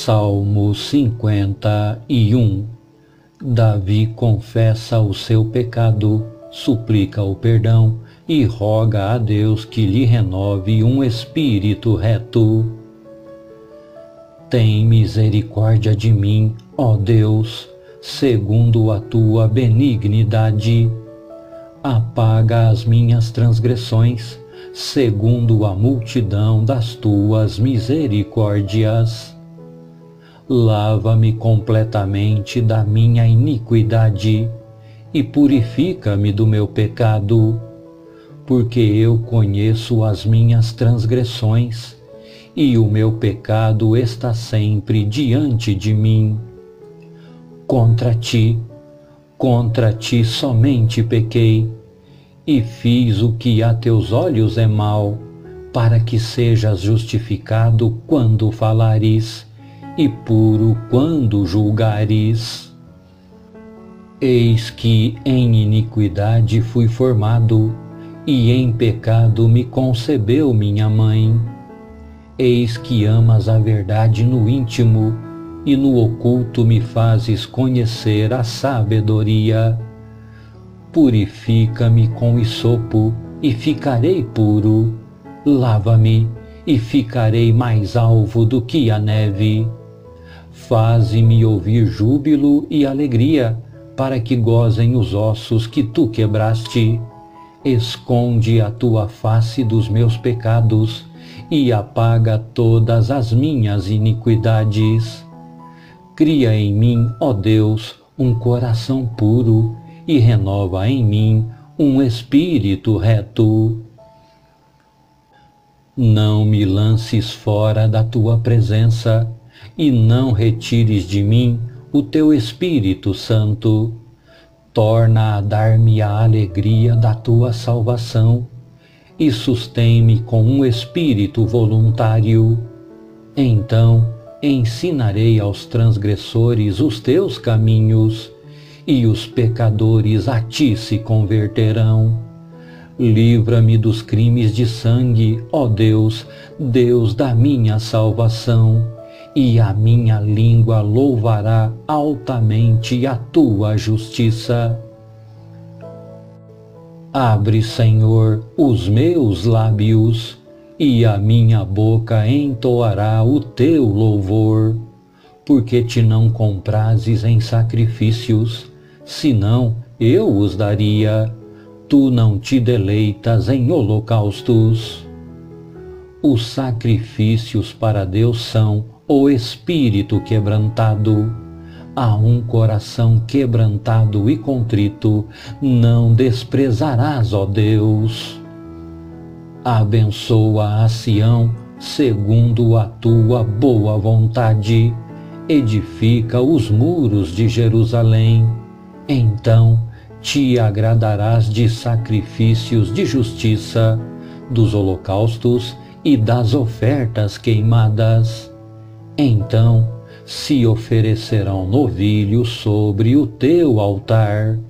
Salmo 51. Davi confessa o seu pecado, suplica o perdão e roga a Deus que lhe renove um espírito reto. Tem misericórdia de mim, ó Deus, segundo a tua benignidade. Apaga as minhas transgressões, segundo a multidão das tuas misericórdias. Lava-me completamente da minha iniquidade e purifica-me do meu pecado, porque eu conheço as minhas transgressões e o meu pecado está sempre diante de mim. Contra ti somente pequei e fiz o que a teus olhos é mal, para que sejas justificado quando falares e puro quando julgares. Eis que em iniquidade fui formado, e em pecado me concebeu minha mãe. Eis que amas a verdade no íntimo, e no oculto me fazes conhecer a sabedoria. Purifica-me com hisopo, e ficarei puro. Lava-me, e ficarei mais alvo do que a neve. Faze-me ouvir júbilo e alegria, para que gozem os ossos que tu quebraste. Esconde a tua face dos meus pecados, e apaga todas as minhas iniquidades. Cria em mim, ó Deus, um coração puro, e renova em mim um espírito reto. Não me lances fora da tua presença, e não retires de mim o teu Espírito Santo. Torna a dar-me a alegria da tua salvação, e sustém-me com um espírito voluntário. Então ensinarei aos transgressores os teus caminhos, e os pecadores a ti se converterão. Livra-me dos crimes de sangue, ó Deus, Deus da minha salvação, e a minha língua louvará altamente a tua justiça. Abre, Senhor, os meus lábios, e a minha boca entoará o teu louvor, porque te não comprazes em sacrifícios, senão eu os daria. Tu não te deleitas em holocaustos. Os sacrifícios para Deus são o espírito quebrantado. A um coração quebrantado e contrito não desprezarás, ó Deus. Abençoa a Sião segundo a tua boa vontade. Edifica os muros de Jerusalém. Então te agradarás de sacrifícios de justiça, dos holocaustos e das ofertas queimadas. Então se oferecerão novilhos sobre o teu altar.